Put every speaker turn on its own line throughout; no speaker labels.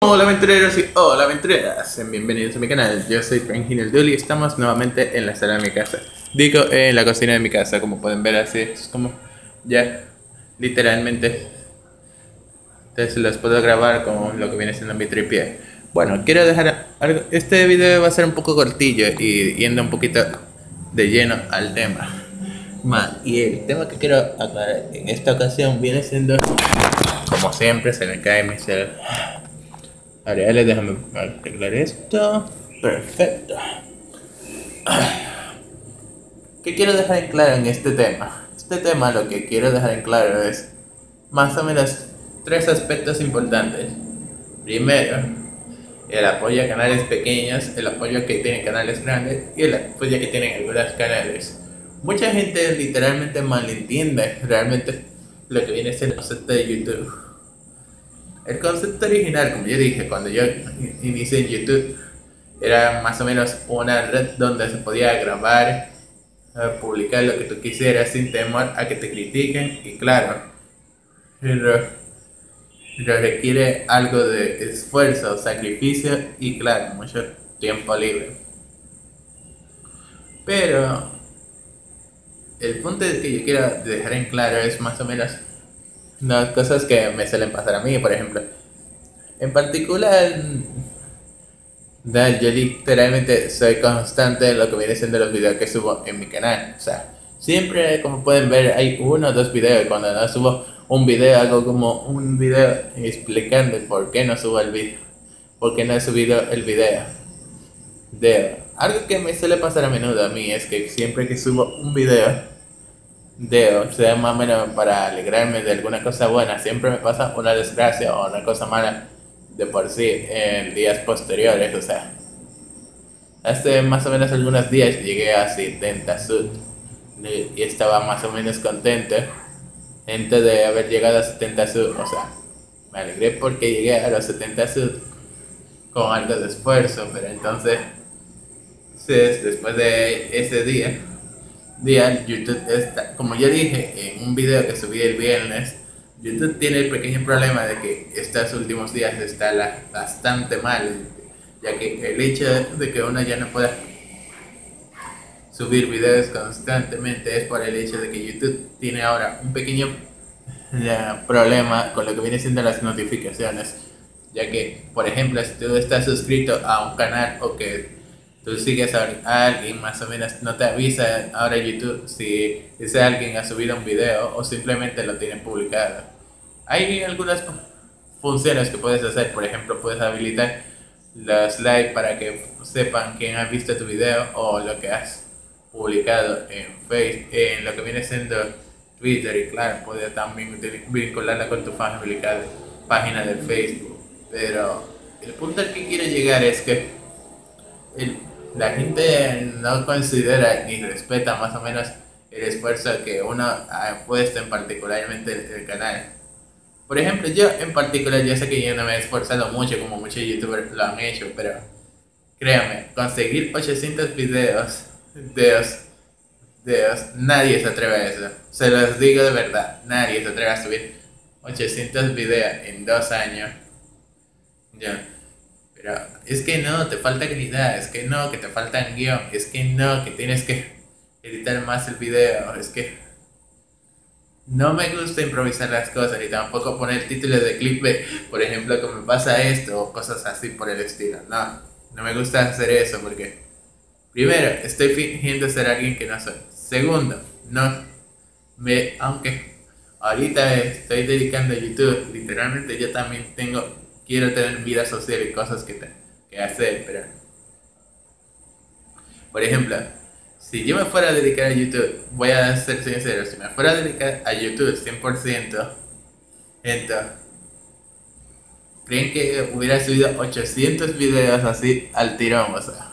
Hola aventureros y hola aventureras, bienvenidos a mi canal. Yo soy Franklin el Dully y estamos nuevamente en la sala de mi casa. Digo, en la cocina de mi casa, como pueden ver así, es como ya literalmente. Entonces los puedo grabar con lo que viene siendo mi tripié. Bueno, quiero dejar algo, este video va a ser un poco cortillo y yendo un poquito de lleno al tema. Y el tema que quiero aclarar en esta ocasión viene siendo, como siempre, se me cae mi celular. Ariales, déjame arreglar esto. Perfecto. ¿Qué quiero dejar en claro en este tema? Este tema lo que quiero dejar en claro es más o menos tres aspectos importantes. Primero, el apoyo a canales pequeños, el apoyo que tienen canales grandes y el apoyo que tienen algunos canales. Mucha gente literalmente malentiende realmente lo que viene siendo el concepto de YouTube. El concepto original, como yo dije, cuando yo inicié en YouTube, era más o menos una red donde se podía grabar, publicar lo que tú quisieras sin temor a que te critiquen. Y claro, lo requiere algo de esfuerzo, sacrificio y claro, mucho tiempo libre. Pero el punto que yo quiero dejar en claro es más o menos las cosas que me suelen pasar a mí, por ejemplo. En particular, yo literalmente soy constante en lo que viene siendo los videos que subo en mi canal. O sea, siempre, como pueden ver, hay uno o dos videos. Y cuando no subo un video, hago como un video explicando por qué no subo el video, por qué no he subido el video. Algo que me suele pasar a menudo a mí es que siempre que subo un video, o sea, más o menos para alegrarme de alguna cosa buena, siempre me pasa una desgracia o una cosa mala de por sí en días posteriores. O sea, hace más o menos algunos días llegué a 70 Sud y estaba más o menos contento antes de haber llegado a 70 Sud. O sea, me alegré porque llegué a los 70 Sud con algo de esfuerzo, pero entonces, sí, después de ese día, YouTube está, como ya dije en un video que subí el viernes, YouTube tiene el pequeño problema de que estos últimos días está bastante mal, ya que el hecho de que uno ya no pueda subir videos constantemente es por el hecho de que YouTube tiene ahora un pequeño problema con lo que viene siendo las notificaciones, ya que, por ejemplo, si tú estás suscrito a un canal o que tú sigues a alguien, más o menos no te avisa ahora YouTube si ese alguien ha subido un video o simplemente lo tiene publicado. Hay algunas funciones que puedes hacer, por ejemplo, puedes habilitar los likes para que sepan quién ha visto tu video o lo que has publicado en Facebook, en lo que viene siendo Twitter, y claro, puedes también vincularla con tu página de Facebook. Pero el punto al que quiero llegar es que la gente no considera ni respeta más o menos el esfuerzo que uno ha puesto en particularmente el canal. Por ejemplo, yo en particular, yo sé que yo no me he esforzado mucho como muchos youtubers lo han hecho, pero créanme, conseguir 800 nadie se atreve a eso. Se los digo de verdad, nadie se atreve a subir 800 videos en 2 años. Ya. Pero es que no, te falta calidad, es que no, que te falta guión, es que no, que tienes que editar más el video, es que no me gusta improvisar las cosas ni tampoco poner títulos de clickbait, por ejemplo, que me pasa esto o cosas así por el estilo. No, no me gusta hacer eso porque, primero, estoy fingiendo ser alguien que no soy. Segundo, aunque ahorita estoy dedicando a YouTube, literalmente yo también quiero tener vida social y cosas que hacer, pero, por ejemplo, si yo me fuera a dedicar a YouTube, voy a ser sincero, si me fuera a dedicar a YouTube 100%, entonces, ¿creen que hubiera subido 800 videos así al tirón? O sea,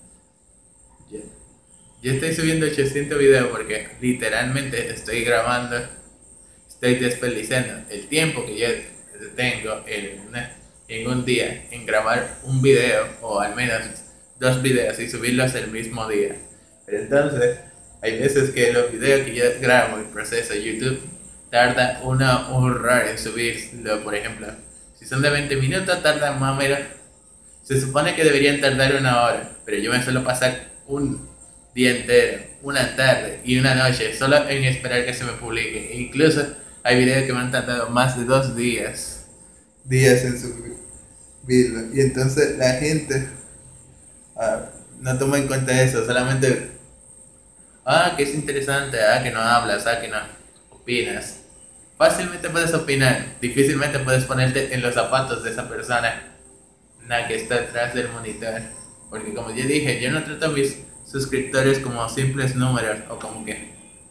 yo estoy subiendo 800 videos porque literalmente estoy grabando, estoy desperdiciando el tiempo que yo tengo en un día en grabar un video o al menos 2 videos y subirlos el mismo día. Pero entonces, hay veces que los videos que yo grabo y proceso YouTube tarda una horror en subirlo. Por ejemplo, Si son de 20 minutos, tardan más o menos. Se supone que deberían tardar 1 hora, pero yo me suelo pasar un día entero, una tarde y una noche solo en esperar que se me publique. E incluso hay videos que me han tardado más de 2 días en subirlo. Y entonces la gente no toma en cuenta eso, solamente, que es interesante, que no hablas, que no opinas. Fácilmente puedes opinar, difícilmente puedes ponerte en los zapatos de esa persona que está detrás del monitor. Porque como ya dije, yo no trato a mis suscriptores como simples números o como que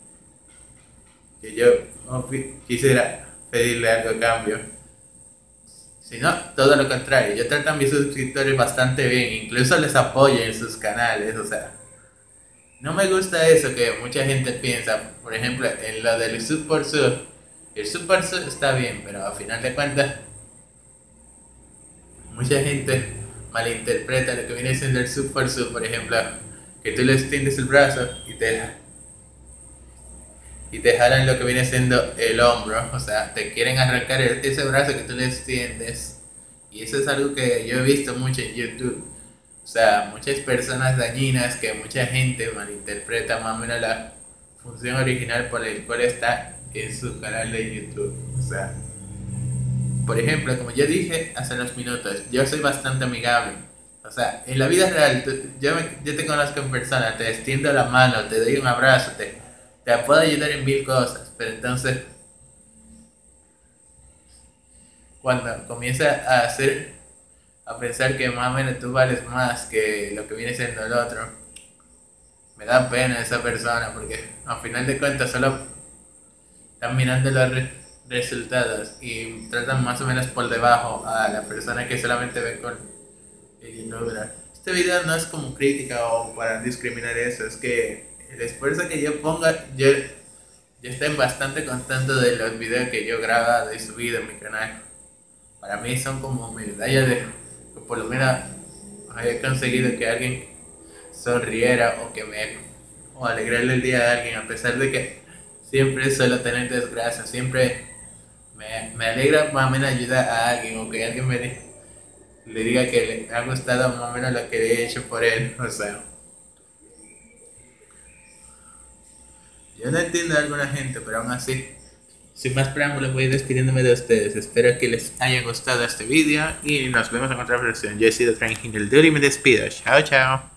yo quisiera pedirle algo a cambio. Sino todo lo contrario, yo trato a mis suscriptores bastante bien, incluso les apoyo en sus canales, o sea, no me gusta eso que mucha gente piensa, por ejemplo, en lo del sub por sub. El sub por sub está bien, pero a final de cuentas, mucha gente malinterpreta lo que viene siendo el sub por sub, por ejemplo, que tú le extiendes el brazo y te jalan lo que viene siendo el hombro, o sea, te quieren arrancar ese brazo que tú le extiendes. Y eso es algo que yo he visto mucho en YouTube. O sea, muchas personas dañinas que mucha gente malinterpreta más o menos la función original por el cual está en su canal de YouTube. O sea, por ejemplo, como yo dije hace unos minutos, yo soy bastante amigable. O sea, en la vida real, yo te conozco en persona, te extiendo la mano, te doy un abrazo, te puedo ayudar en 1000 cosas, pero entonces cuando comienza a pensar que más o menos tú vales más que lo que viene siendo el otro, me da pena esa persona porque al final de cuentas solo están mirando los resultados y tratan más o menos por debajo a la persona que solamente ve con el youtuber. Este video no es como crítica o para discriminar eso, es que el esfuerzo que yo ponga, yo estoy bastante contento de los videos que yo he grabado y subido en mi canal. Para mí son como mi medalla de que por lo menos haya conseguido que alguien sonriera o alegrarle el día a alguien, a pesar de que siempre suelo tener desgracia, siempre me alegra más o menos ayudar a alguien o que alguien le diga que le ha gustado más o menos lo que he hecho por él, o sea. Yo no entiendo a alguna gente, pero aún así, sin más preámbulos, voy despidiéndome de ustedes. Espero que les haya gustado este vídeo y nos vemos en otra versión. Yo he sido Tranquil del Duty y me despido. Chao, chao.